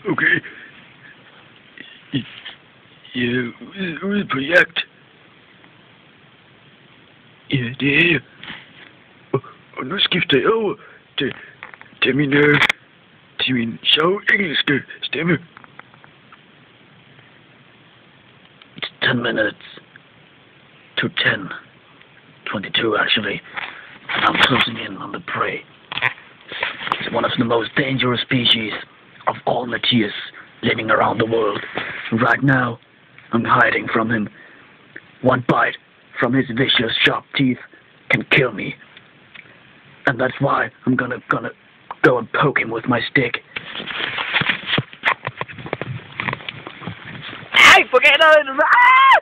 Okay. Jeg er ude på jagt. Ja, det er jeg. Og nu skifter jeg over til min sjove engelske stemme. It's 10 minutes to 22 actually, and I'm closing in on the prey. It's one of the most dangerous species of all Mathias living around the world. Right now, I'm hiding from him. One bite from his vicious sharp teeth can kill me. And that's why I'm gonna go and poke him with my stick. Ai, forget it! Ah!